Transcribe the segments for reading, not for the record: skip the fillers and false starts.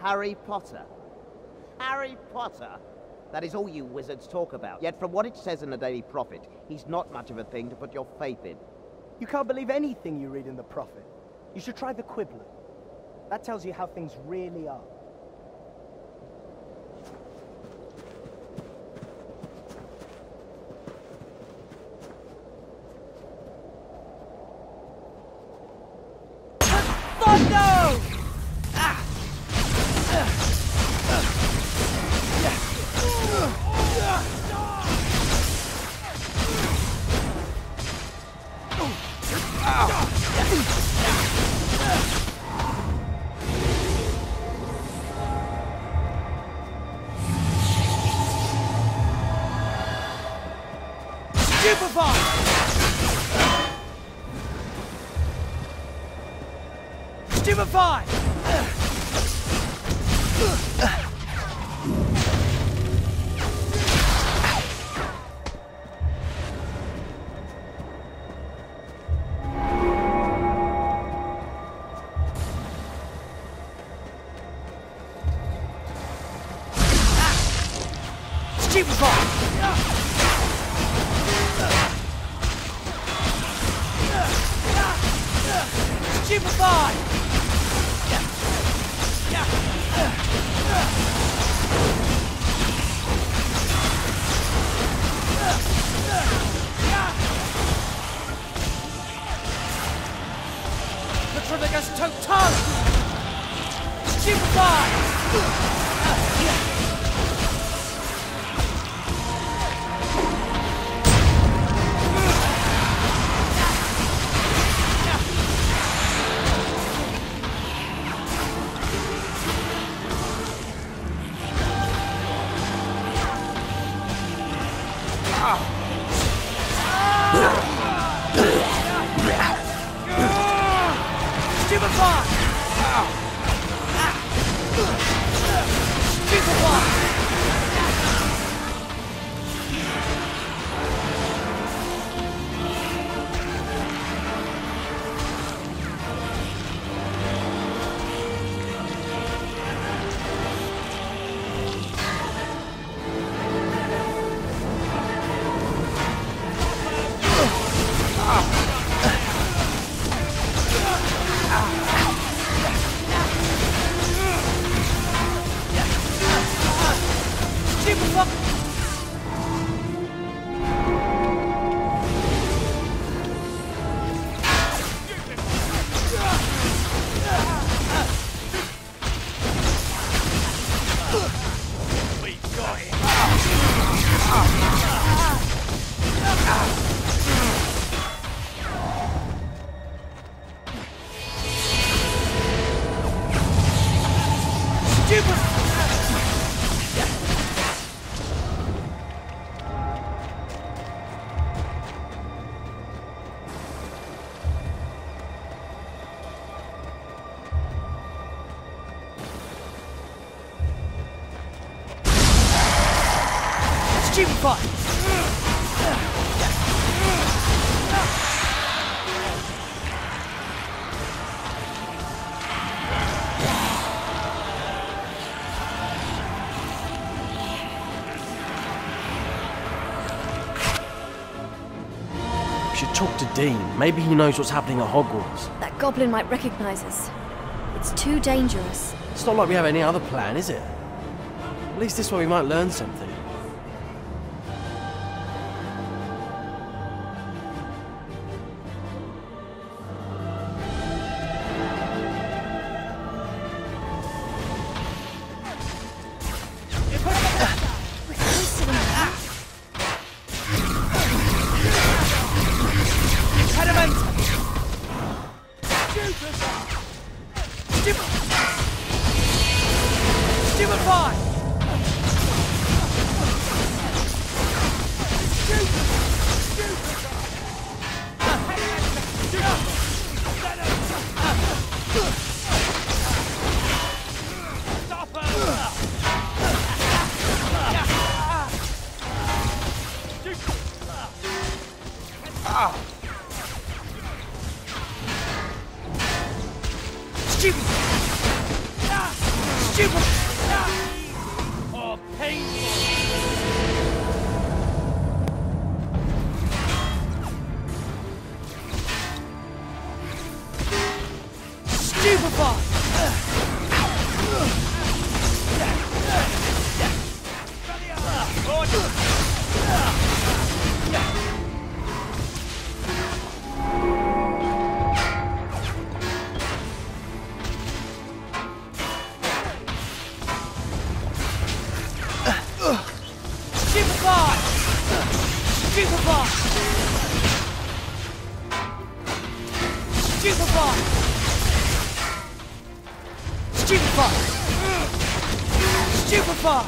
Harry Potter. Harry Potter? That is all you wizards talk about. Yet from what it says in the Daily Prophet, he's not much of a thing to put your faith in. You can't believe anything you read in the Prophet. You should try the Quibbler. That tells you how things really are. Stupefy! Talk to Dean. Maybe he knows what's happening at Hogwarts. That goblin might recognize us. It's too dangerous. It's not like we have any other plan, is it? At least this way we might learn something. Stupid! Oh, painful! Stupefy! Stupefy! Stupefy! Stupefy! Stupefy! Stupefy!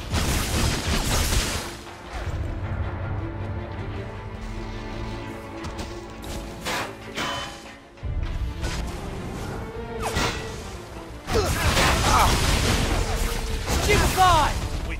Stupefy!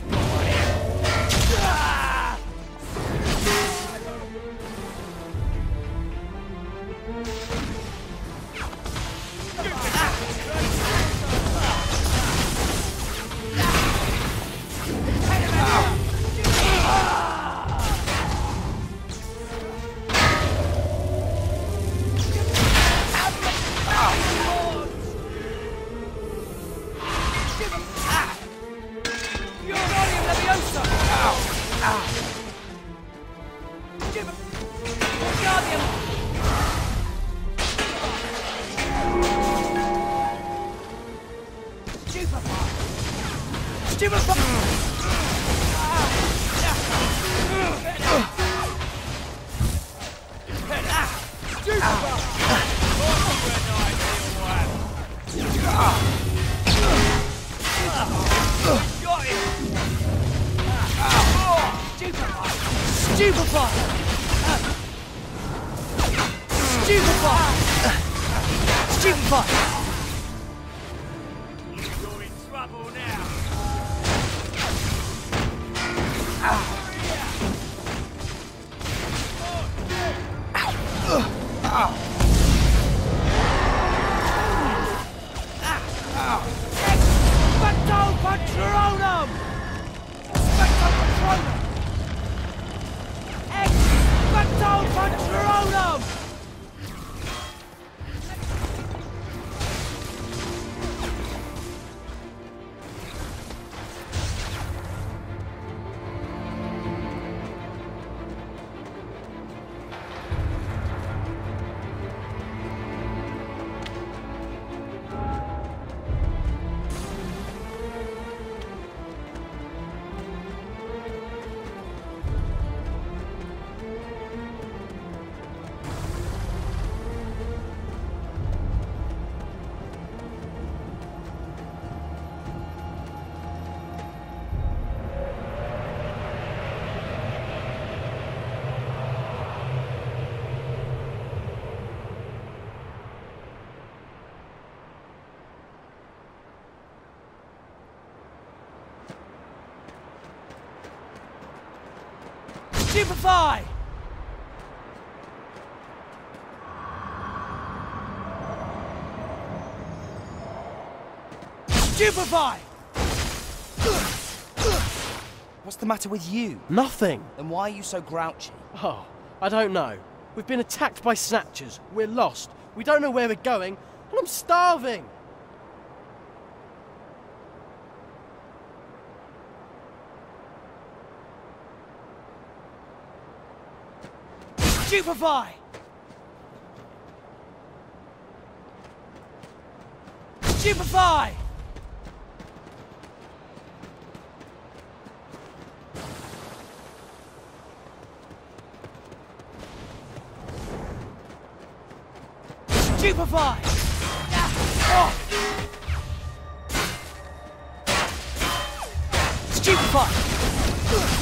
Stupefy! Stupefy! What's the matter with you? Nothing. Then why are you so grouchy? Oh, I don't know. We've been attacked by snatchers. We're lost. We don't know where we're going. And I'm starving. Stupefy! Stupefy! Stupefy! Stupefy!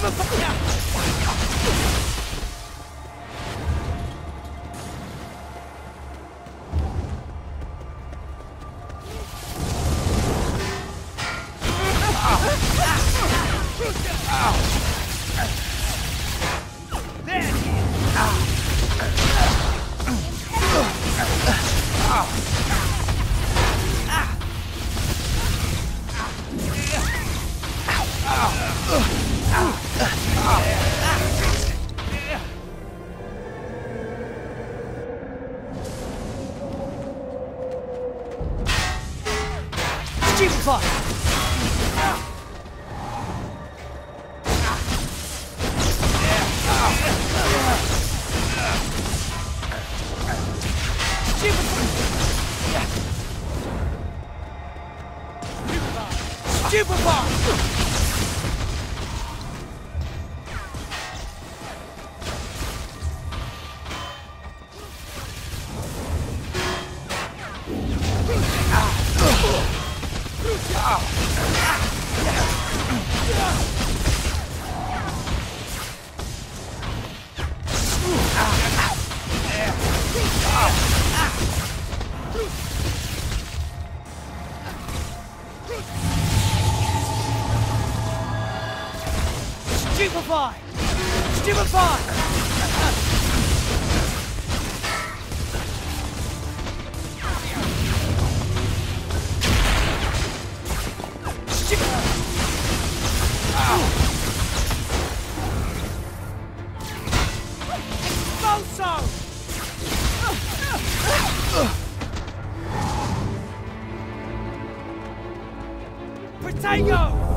Stupefy! Stupefy! Protego!